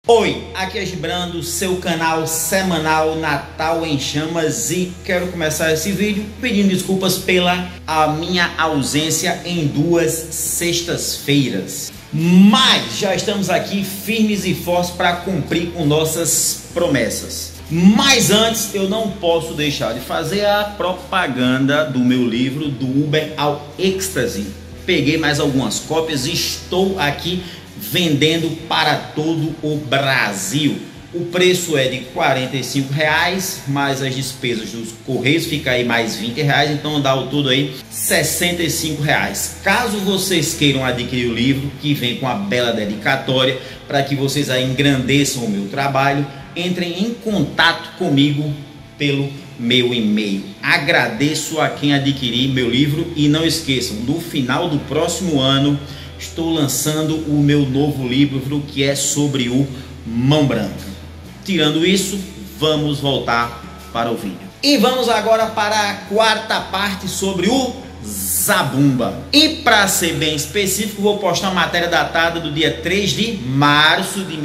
Oi, aqui é Gibrando, seu canal semanal Natal em Chamas, e quero começar esse vídeo pedindo desculpas pela minha ausência em 2 sextas-feiras. Mas já estamos aqui firmes e fortes para cumprir com nossas promessas. Mas antes eu não posso deixar de fazer a propaganda do meu livro Do Uber ao Êxtase. Peguei mais algumas cópias e estou aqui vendendo para todo o Brasil. O preço é de R$ 45, mais as despesas dos correios fica aí mais R$ 20, então dá o todo aí R$ 65. Caso vocês queiram adquirir o livro, que vem com a bela dedicatória para que vocês aí engrandeçam o meu trabalho, entrem em contato comigo pelo meu e-mail. Agradeço a quem adquirir meu livro e não esqueçam, no final do próximo ano estou lançando o meu novo livro, que é sobre o Mão Branca. Tirando isso, vamos voltar para o vídeo. E vamos agora para a quarta parte sobre o Zabumba. E para ser bem específico, vou postar uma matéria datada do dia 3 de março de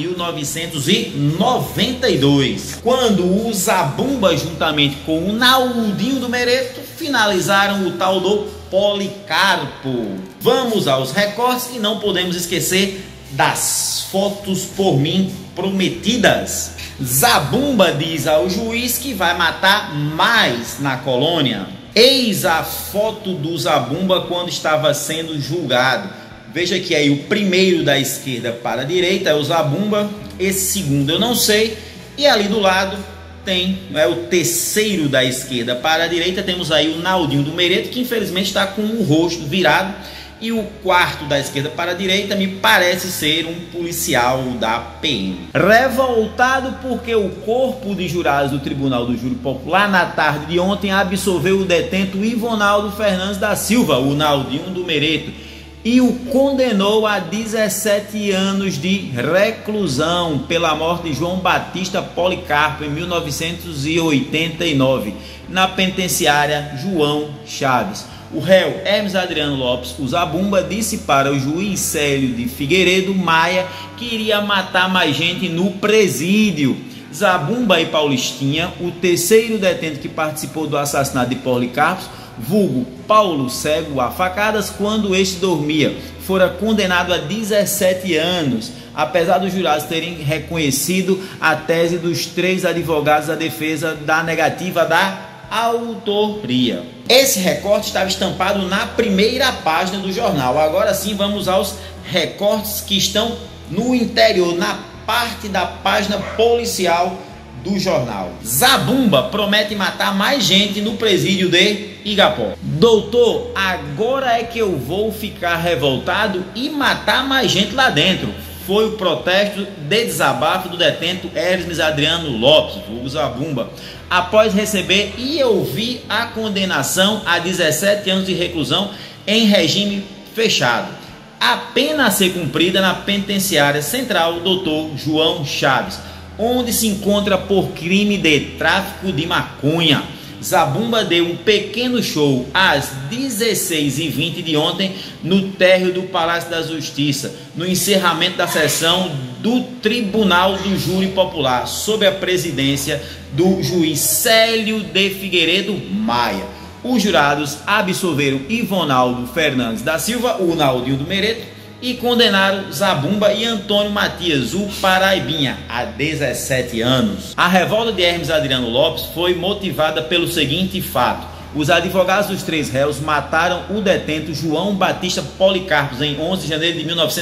1992, quando o Zabumba, juntamente com o Naldinho do Mereto, finalizaram o tal do Policarpo. Vamos aos recortes e não podemos esquecer das fotos por mim prometidas. Zabumba diz ao juiz que vai matar mais na colônia. Eis a foto do Zabumba quando estava sendo julgado. Veja que aí o primeiro da esquerda para a direita é o Zabumba, esse segundo eu não sei, e ali do lado tem o terceiro da esquerda para a direita, temos aí o Naldinho do Mereto, que infelizmente está com o rosto virado, e o quarto da esquerda para a direita me parece ser um policial da PM. Revoltado porque o corpo de jurados do Tribunal do Júri Popular na tarde de ontem absolveu o detento Ivonaldo Fernandes da Silva, o Naldinho do Mereto, e o condenou a 17 anos de reclusão pela morte de João Batista Policarpo em 1989, na penitenciária João Chaves. O réu Hermes Adriano Lopes, o Zabumba, disse para o juiz Célio de Figueiredo Maia que iria matar mais gente no presídio. Zabumba e Paulistinha, o terceiro detento que participou do assassinato de Policarpo, vulgo Paulo Cego a facadas quando este dormia, fora condenado a 17 anos, apesar dos jurados terem reconhecido a tese dos 3 advogados da defesa da negativa da autoria. Esse recorte estava estampado na primeira página do jornal. Agora sim vamos aos recortes que estão no interior, na parte da página policial do jornal. Zabumba promete matar mais gente no presídio de Igapó. Doutor, agora é que eu vou ficar revoltado e matar mais gente lá dentro. Foi o protesto de desabafo do detento Hermes Adriano Lopes, o Zabumba, após receber e ouvir a condenação a 17 anos de reclusão em regime fechado. A pena a ser cumprida na penitenciária central Dr. João Chaves, onde se encontra por crime de tráfico de maconha. Zabumba deu um pequeno show às 16h20 de ontem no térreo do Palácio da Justiça, no encerramento da sessão do Tribunal do Júri Popular, sob a presidência do juiz Célio de Figueiredo Maia. Os jurados absolveram Ivonaldo Fernandes da Silva, o Naldinho do Mereto, e condenaram Zabumba e Antônio Matias, o Paraibinha, a 17 anos. A revolta de Hermes Adriano Lopes foi motivada pelo seguinte fato: os advogados dos 3 réus mataram o detento João Batista Policarpo em 11 de janeiro de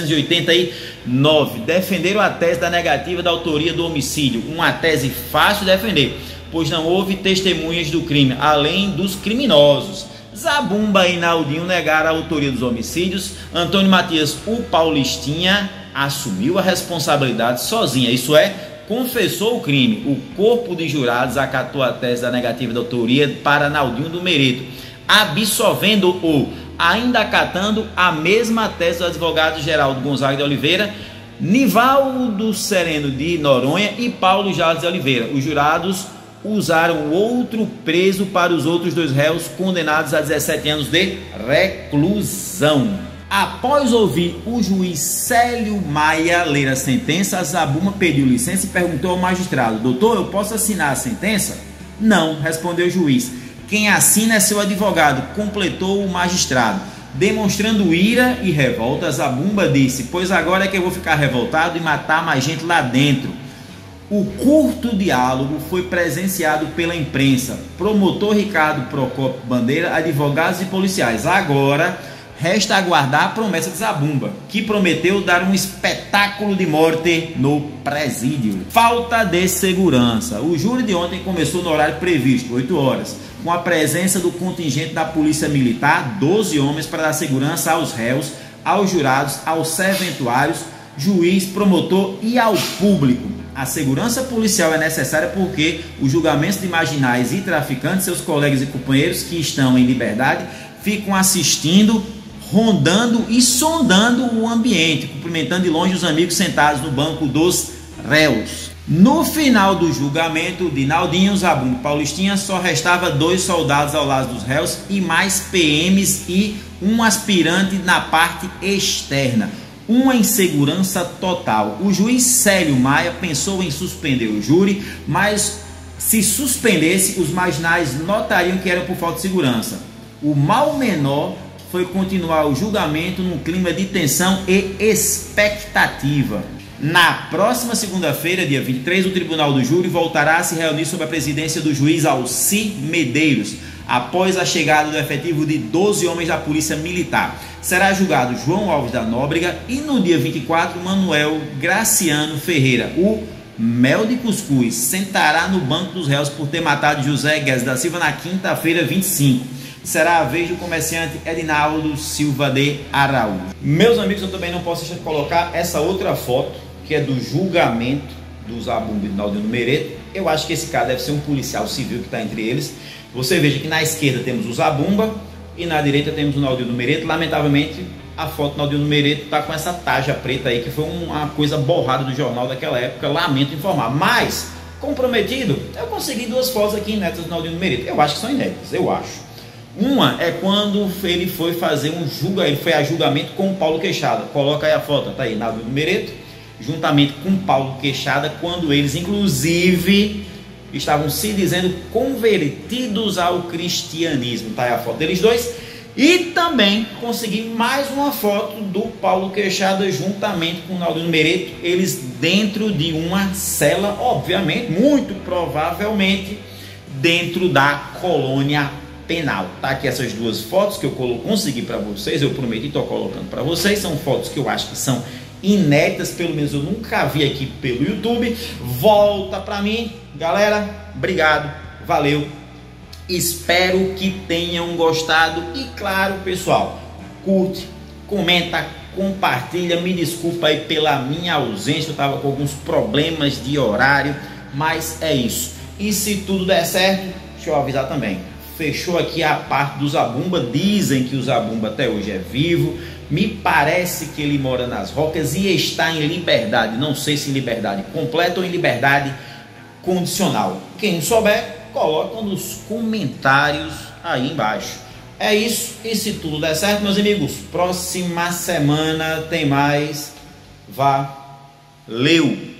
1989. Defenderam a tese da negativa da autoria do homicídio, uma tese fácil de defender, pois não houve testemunhas do crime, além dos criminosos. Zabumba e Naldinho negaram a autoria dos homicídios. Antônio Matias, o Paulistinha, assumiu a responsabilidade sozinha, isso é, confessou o crime. O corpo de jurados acatou a tese da negativa da autoria para Naldinho do Mereto, absolvendo-o, ainda acatando a mesma tese do advogado Geraldo Gonzaga de Oliveira, Nivaldo Sereno de Noronha e Paulo Jales de Oliveira. Os jurados usaram outro preso para os outros 2 réus condenados a 17 anos de reclusão. Após ouvir o juiz Célio Maia ler a sentença, a Zabumba pediu licença e perguntou ao magistrado: doutor, eu posso assinar a sentença? Não, respondeu o juiz. Quem assina é seu advogado, completou o magistrado. Demonstrando ira e revolta, Zabumba disse: pois agora é que eu vou ficar revoltado e matar mais gente lá dentro. O curto diálogo foi presenciado pela imprensa, promotor Ricardo Procópio Bandeira, advogados e policiais. Agora resta aguardar a promessa de Zabumba, que prometeu dar um espetáculo de morte no presídio. Falta de segurança. O júri de ontem começou no horário previsto, 8 horas, com a presença do contingente da Polícia Militar, 12 homens para dar segurança aos réus, aos jurados, aos serventuários, juiz, promotor e ao público. A segurança policial é necessária porque os julgamentos de marginais e traficantes, seus colegas e companheiros que estão em liberdade, ficam assistindo, rondando e sondando o ambiente, cumprimentando de longe os amigos sentados no banco dos réus. No final do julgamento de Naldinho, Zabumba e Paulistinha, só restava 2 soldados ao lado dos réus e mais PMs e um aspirante na parte externa. Uma insegurança total. O juiz Célio Maia pensou em suspender o júri, mas se suspendesse, os marginais notariam que era por falta de segurança. O mal menor foi continuar o julgamento num clima de tensão e expectativa. Na próxima segunda-feira, dia 23, o Tribunal do Júri voltará a se reunir sob a presidência do juiz Alci Medeiros, após a chegada do efetivo de 12 homens da Polícia Militar. Será julgado João Alves da Nóbrega e no dia 24, Manuel Graciano Ferreira, o Mel de Cuscuz, sentará no banco dos réus por ter matado José Guedes da Silva na quinta-feira 25. Será a vez do comerciante Edinaldo Silva de Araújo. Meus amigos, eu também não posso deixar de colocar essa outra foto, que é do julgamento do Zabumba e do Naldinho Mereto. Eu acho que esse cara deve ser um policial civil que está entre eles. Você veja que na esquerda temos o Zabumba e na direita temos o Naldinho Mereto. Lamentavelmente, a foto do Naldinho Mereto está com essa tarja preta aí, que foi uma coisa borrada do jornal daquela época. Lamento informar. Mas, comprometido, eu consegui 2 fotos aqui inéditas do Naldinho Mereto. Eu acho que são inéditas, eu acho. Uma é quando ele foi fazer ele foi a julgamento com o Paulo Queixada. Coloca aí a foto, tá aí, Naldinho Mereto, juntamente com o Paulo Queixada, quando eles, inclusive, estavam se dizendo convertidos ao cristianismo. Tá aí a foto deles dois. E também consegui mais uma foto do Paulo Queixada juntamente com o Naldinho Mereto, eles dentro de uma cela, obviamente, muito provavelmente, dentro da colônia penal. Tá aqui essas 2 fotos que eu consegui para vocês, eu prometi, estou colocando para vocês. São fotos que eu acho que são inéditas, pelo menos eu nunca vi aqui pelo YouTube. Volta para mim, galera. Obrigado, valeu. Espero que tenham gostado e, claro, pessoal, curte, comenta, compartilha. Me desculpa aí pela minha ausência, eu estava com alguns problemas de horário, mas é isso. E se tudo der certo, deixa eu avisar também, fechou aqui a parte do Zabumba. Dizem que o Zabumba até hoje é vivo. Me parece que ele mora nas Rocas e está em liberdade. Não sei se em liberdade completa ou em liberdade condicional. Quem souber, coloca nos comentários aí embaixo. É isso. E se tudo der certo, meus amigos, próxima semana tem mais. Valeu!